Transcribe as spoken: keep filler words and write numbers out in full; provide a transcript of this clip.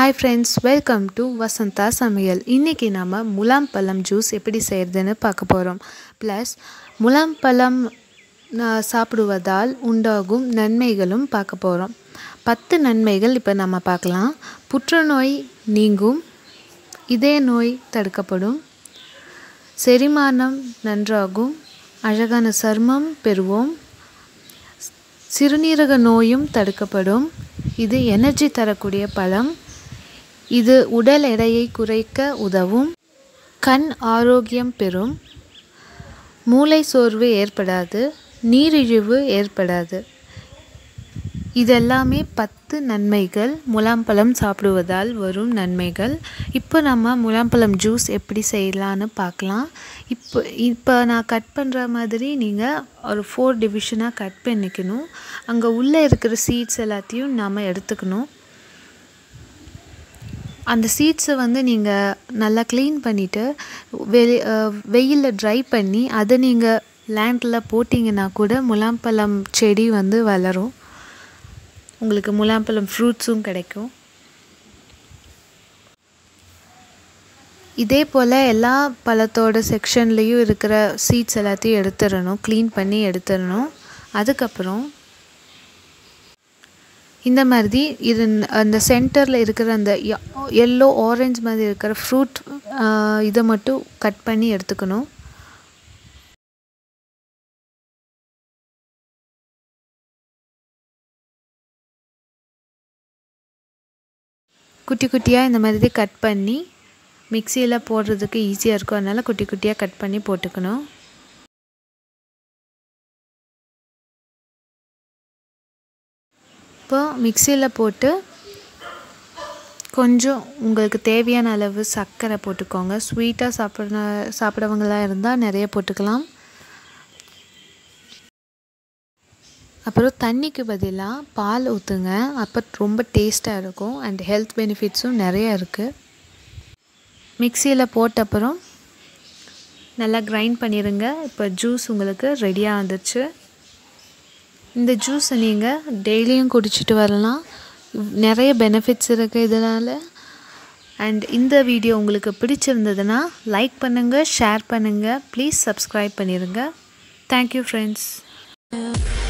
Hi friends, welcome to Vasantha Samayal. இன்னைக்கு நாம முலாம்பழம் juice எப்படி செய்யறதுன்னு பார்க்க போறோம். ப்ளஸ் முலாம்பழம் சாப்பிடுவதால் உண்டாகும் நன்மைகளும் பார்க்க போறோம். பத்து நன்மைகள் இப்போ நாம பார்க்கலாம். புற்றுநோய் நீங்கும், இதய நோய் தடுக்கப்படும், செரிமானம் நன்றாகும், அழகான சருமம் பெறுவோம், சிறுநீரக நோயும் தடுக்கப்படும், இது எனர்ஜி தரக்கூடிய பழம், இது உடல் எடையை குறைக்க உதவும், கண் ஆரோக்கியம் பெறும், மூளை சோர்வு ஏற்படாது, நீரிழிவு ஏற்படாது. இதெல்லாமே பத்து நன்மைகள் முலாம்பழம் சாப்பிடுவதால் வரும் நன்மைகள். இப்போ நம்ம முலாம்பழம் ஜூஸ் எப்படி செய்யலான்னு பார்க்கலாம். இப்போ இப்போ நான் கட் பண்ணுற மாதிரி நீங்கள் ஒரு ஃபோர் டிவிஷனாக கட் பண்ணிக்கணும். அங்கே உள்ளே இருக்கிற சீட்ஸ் எல்லாத்தையும் நாம் எடுத்துக்கணும். அந்த சீட்ஸை வந்து நீங்கள் நல்லா க்ளீன் பண்ணிவிட்டு வெளி வெயிலில் ட்ரை பண்ணி அதை நீங்கள் லேண்டில் போட்டிங்கன்னா கூட முலாம்பழம் செடி வந்து வளரும். உங்களுக்கு முலாம்பழம் ஃப்ரூட்ஸும் கிடைக்கும். இதே போல் எல்லா பழத்தோட செக்ஷன்லேயும் இருக்கிற சீட்ஸ் எல்லாத்தையும் எடுத்துடணும், க்ளீன் பண்ணி எடுத்துடணும். அதுக்கப்புறம் இந்த மாதிரி இது அந்த சென்டரில் இருக்கிற அந்த எல்லோ ஆரஞ்ச் மாதிரி இருக்கிற ஃப்ரூட் இதை மட்டும் கட் பண்ணி எடுத்துக்கணும். குட்டி குட்டியாக இந்த மாதிரி கட் பண்ணி மிக்சியில் போடுறதுக்கு ஈஸியாக இருக்கும். அதனால் குட்டி குட்டியாக கட் பண்ணி போட்டுக்கணும். இப்போ மிக்சியில் போட்டு கொஞ்சம் உங்களுக்கு தேவையான அளவு சர்க்கரை போட்டுக்கோங்க. ஸ்வீட்டாக சாப்பிட்ற சாப்பிட்றவங்களாக இருந்தால் நிறைய போட்டுக்கலாம். அப்புறம் தண்ணிக்கு பதிலாக பால் ஊற்றுங்க. அப்போ ரொம்ப டேஸ்ட்டாக இருக்கும் அண்ட் ஹெல்த் பெனிஃபிட்ஸும் நிறையா இருக்குது. மிக்சியில் போட்ட அப்புறம் நல்லா கிரைண்ட் பண்ணிடுங்க. இப்போ ஜூஸ் உங்களுக்கு ரெடியாக வந்துடுச்சு. இந்த ஜூஸை நீங்கள் டெய்லியும் குடிச்சிட்டு வரலாம். நிறைய பெனிஃபிட்ஸ் இருக்குது இதனால். அண்ட் இந்த வீடியோ உங்களுக்கு பிடிச்சிருந்ததுன்னா லைக் பண்ணுங்கள், ஷேர் பண்ணுங்கள், ப்ளீஸ் சப்ஸ்கிரைப் பண்ணிடுங்க. Thank you friends.